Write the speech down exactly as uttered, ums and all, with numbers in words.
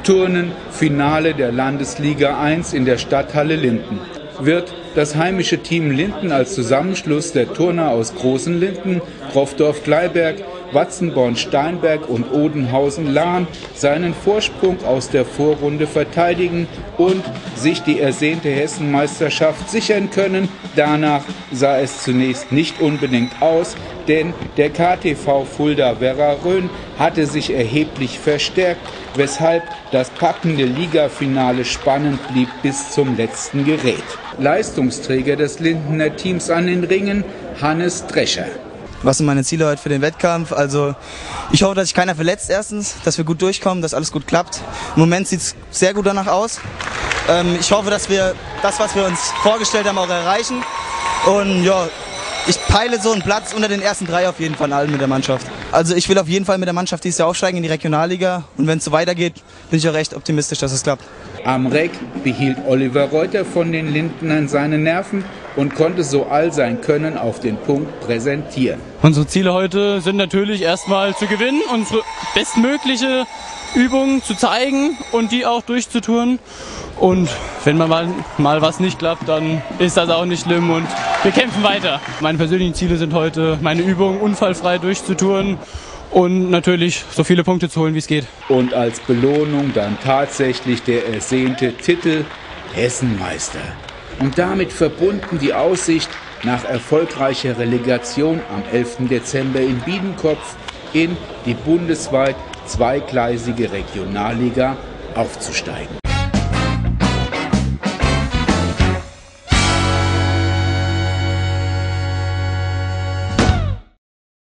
Turnen, Finale der Landesliga eins in der Stadthalle Linden. Wird das heimische Team Linden als Zusammenschluss der Turner aus Großen Linden, Troffdorf-Gleiberg, Watzenborn-Steinberg und Odenhausen-Lahn seinen Vorsprung aus der Vorrunde verteidigen und sich die ersehnte Hessenmeisterschaft sichern können. Danach sah es zunächst nicht unbedingt aus, denn der K T V Fulda Werra-Rhön hatte sich erheblich verstärkt, weshalb das packende Ligafinale spannend blieb bis zum letzten Gerät. Leistungsträger des Lindener Teams an den Ringen, Hannes Drescher. Was sind meine Ziele heute für den Wettkampf? Also ich hoffe, dass sich keiner verletzt erstens, dass wir gut durchkommen, dass alles gut klappt. Im Moment sieht es sehr gut danach aus. Ähm, ich hoffe, dass wir das, was wir uns vorgestellt haben, auch erreichen. Und ja, ich peile so einen Platz unter den ersten drei auf jeden Fall allen mit der Mannschaft. Also ich will auf jeden Fall mit der Mannschaft dieses Jahr aufsteigen in die Regionalliga. Und wenn es so weitergeht, bin ich auch recht optimistisch, dass es klappt. Am Reck behielt Oliver Reuter von den Lindenern seine Nerven und konnte so all sein Können auf den Punkt präsentieren. Unsere Ziele heute sind natürlich erstmal zu gewinnen, unsere bestmögliche Übungen zu zeigen und die auch durchzutouren. Und wenn mal, mal was nicht klappt, dann ist das auch nicht schlimm und wir kämpfen weiter. Meine persönlichen Ziele sind heute, meine Übungen unfallfrei durchzutouren und natürlich so viele Punkte zu holen, wie es geht. Und als Belohnung dann tatsächlich der ersehnte Titel Hessenmeister. Und damit verbunden die Aussicht, nach erfolgreicher Relegation am elften Dezember in Biedenkopf in die bundesweit zweigleisige Regionalliga aufzusteigen.